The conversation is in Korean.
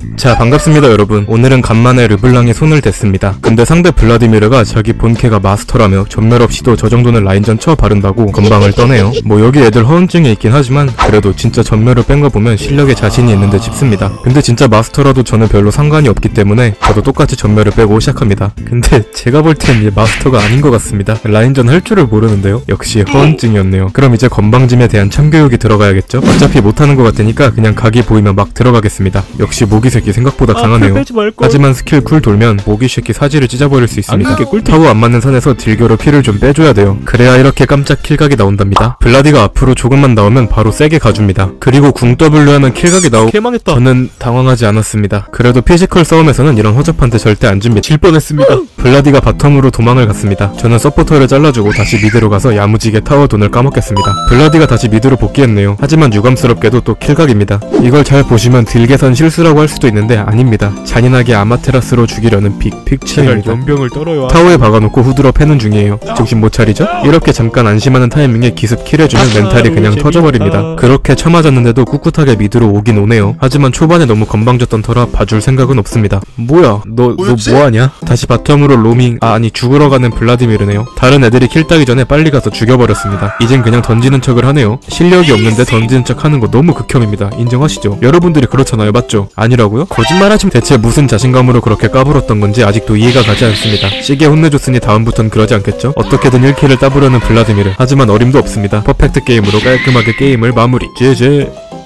자, 반갑습니다 여러분. 오늘은 간만에 르블랑에 손을 댔습니다. 근데 상대 블라디미르가 자기 본캐가 마스터라며 전멸 없이도 저 정도는 라인전 쳐 바른다고 건방을 떠네요. 뭐 여기 애들 허언증이 있긴 하지만 그래도 진짜 전멸을 뺀 거 보면 실력에 자신이 있는 듯 싶습니다. 근데 진짜 마스터라도 저는 별로 상관이 없기 때문에 저도 똑같이 전멸을 빼고 시작합니다. 근데 제가 볼 땐 얘 마스터가 아닌 것 같습니다. 라인전 할 줄을 모르는데요. 역시 허언증이었네요. 그럼 이제 건방짐에 대한 참교육이 들어가야겠죠? 어차피 못하는 것 같으니까 그냥 각이 보이면 막 들어가겠습니다. 역시 모기새끼 생각보다 강하네요. 하지만 스킬 쿨 돌면 모기새끼 사지를 찢어버릴 수 있습니다. 타워 안 맞는 선에서 딜교로 피를 좀 빼줘야 돼요. 그래야 이렇게 깜짝 킬각이 나온답니다. 블라디가 앞으로 조금만 나오면 바로 세게 가줍니다. 그리고 궁 W 하면 킬각이 나오고 개망했다. 저는 당황하지 않았습니다. 그래도 피지컬 싸움에서는 이런 허접한테 절대 안 집니다. 질 뻔했습니다. 블라디가 바텀으로 도망을 갔습니다. 저는 서포터를 잘라주고 다시 미드로 가서 야무지게 타워 돈을 까먹겠습니다. 블라디가 다시 미드로 복귀했네요. 하지만 유감스럽게도 또 킬각입니다. 이걸 잘 보시면 딜 계산 실수라고 할 수도 있는데 아닙니다. 잔인하게 아마테라스로 죽이려는 빅픽치입니다. 연병을 떨어요. 타워에 박아놓고 후드러 패는 중이에요. 정신 못 차리죠? 이렇게 잠깐 안심하는 타이밍에 기습 킬해주면 멘탈이 그냥 터져버립니다. 그렇게 쳐맞았는데도 꿋꿋하게 미드로 오긴 오네요. 하지만 초반에 너무 건방졌던 터라 봐줄 생각은 없습니다. 뭐야 너 뭐하냐? 다시 바텀으로 로밍 아니 죽으러 가는 블라디미르네요. 다른 애들이 킬 따기 전에 빨리 가서 죽여버렸습니다. 이젠 그냥 던지는 척을 하네요. 실력이 없는데 던지는 척 하는 거 너무 극혐입니다. 인정하시죠? 여러분들이 그렇잖아요, 맞죠? 아니라고요? 거짓말하지. 대체 무슨 자신감으로 그렇게 까불었던 건지 아직도 이해가 가지 않습니다. 시계 혼내줬으니 다음부턴 그러지 않겠죠? 어떻게든 1킬을 따보려는 블라디미르. 하지만 어림도 없습니다. 퍼펙트 게임으로 깔끔하게 게임을 마무리. 제제.